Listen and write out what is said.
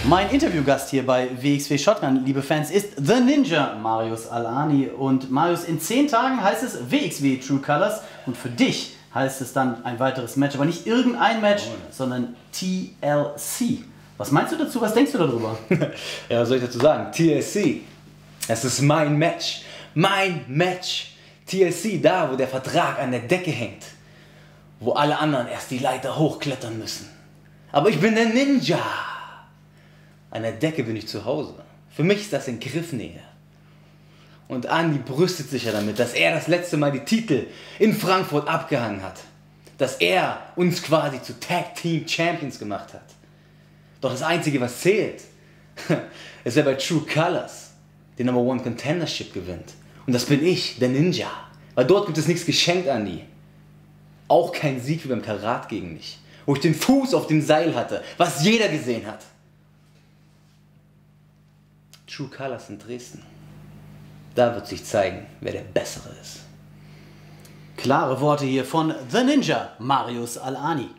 Mein Interviewgast hier bei WXW Shotgun, liebe Fans, ist The Ninja Marius Al-Ani. Und Marius, in 10 Tagen heißt es WXW True Colors und für dich heißt es dann ein weiteres Match, aber nicht irgendein Match, sondern TLC. Was meinst du dazu? Was denkst du darüber? Ja, was soll ich dazu sagen? TLC, das ist mein Match. Mein Match. TLC, da wo der Vertrag an der Decke hängt. Wo alle anderen erst die Leiter hochklettern müssen. Aber ich bin der Ninja. An der Decke bin ich zu Hause. Für mich ist das in Griffnähe. Und Andi brüstet sich ja damit, dass er das letzte Mal die Titel in Frankfurt abgehangen hat. Dass er uns quasi zu Tag Team Champions gemacht hat. Doch das Einzige, was zählt, ist, wer bei True Colors den Number One Contendership gewinnt. Und das bin ich, der Ninja. Weil dort gibt es nichts geschenkt, Andi. Auch kein Sieg wie beim Karat gegen mich. Wo ich den Fuß auf dem Seil hatte, was jeder gesehen hat. True Colors in Dresden. Da wird sich zeigen, wer der Bessere ist. Klare Worte hier von The Ninja Marius Al-Ani.